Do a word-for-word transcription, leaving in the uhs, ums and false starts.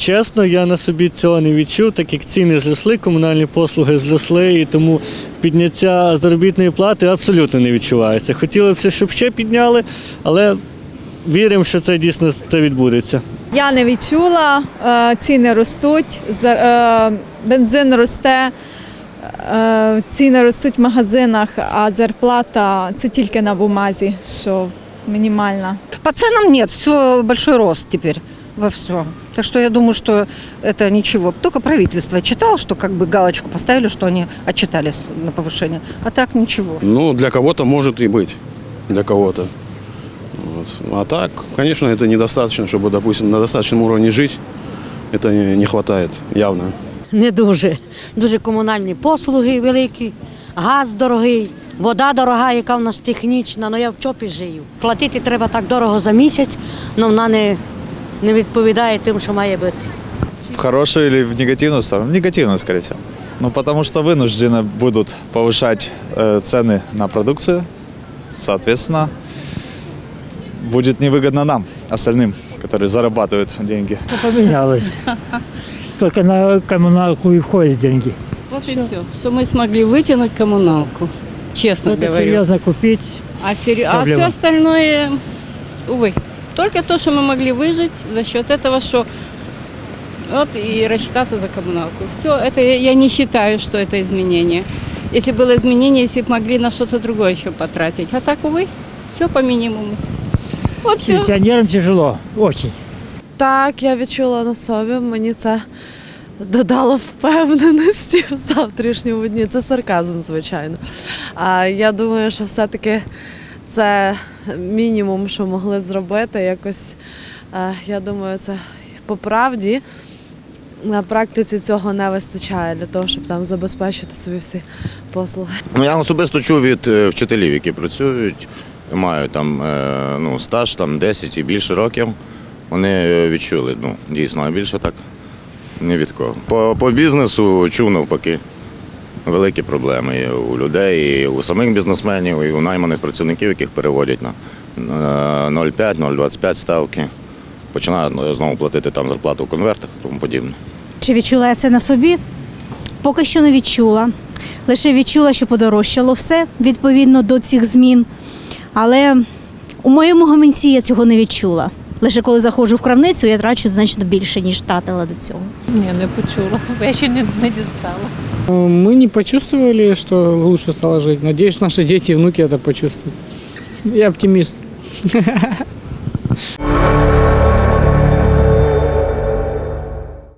Чесно, я на собі цього не відчув, так як ціни зросли, комунальні послуги зросли, і тому підняття заробітної плати абсолютно не відчувається. Хотілося б, щоб ще підняли, але віримо, що це дійсно це відбудеться. Я не відчула, ціни ростуть, бензин росте, ціни ростуть в магазинах, а зарплата – це тільки на бумазі, що мінімальна. По ценам нет, все большой рост теперь во все. Так что я думаю, что это ничего. Только правительство читало, что как бы галочку поставили, что они отчитались на повышение. А так ничего. Ну, для кого-то может и быть, для кого-то. Вот. А так, конечно, это недостаточно, чтобы, допустим, на достаточном уровне жить. Это не, не хватает, явно. Не дуже. Дуже комунальні послуги великі, газ дорогий, вода дорога, яка в нас технічна, але я в ЧОПі живу. Платити треба так дорого за місяць, але вона не, не відповідає тим, що має бути. В хорошую или в негативную сторону? В негативную, скорее всего. Ну, потому что вынуждены будут повышать э, цены на продукцию, соответственно, будет невыгодно нам, остальным, которые зарабатывают деньги. Поменялось. Только на коммуналку и входят деньги. Вот и все, что мы смогли вытянуть коммуналку, честно Что-то говорю. серьезно купить. А, сери... а все остальное, увы, только то, что мы могли выжить за счет этого, что вот и рассчитаться за коммуналку. Все, это я не считаю, что это изменение. Если было изменение, если бы могли на что-то другое еще потратить. А так, увы, все по минимуму. Вот все. Пенсионерам тяжело, очень. Так, я відчула на собі, мені це додало впевненості в завтрашньому дні. Це сарказм, звичайно. А я думаю, що все-таки це мінімум, що могли зробити. Якось, я думаю, це по правді на практиці цього не вистачає для того, щоб там забезпечити собі всі послуги. Ну, я особисто чув від вчителів, які працюють, мають там ну, стаж там, десять і більше років. Вони відчули, ну, дійсно, а більше так ні від кого. По, по бізнесу чув навпаки великі проблеми і у людей, і у самих бізнесменів, і у найманих працівників, яких переводять на нуль цілих п'ять - нуль цілих двадцять п'ять ставки. Починають знову платити там зарплату в конвертах і тому подібне. Чи відчула я це на собі? Поки що не відчула. Лише відчула, що подорожчало все відповідно до цих змін. Але у моєму гаманці я цього не відчула. Лише коли заходжу в крамницю, я трачу значно більше, ніж втратила до цього. Ні, не почула, бо я ще не, не дістала. Мы не почувствовали, что лучше стало жить. Надеюсь, наши дети и внуки это почувствуют. Я оптимист.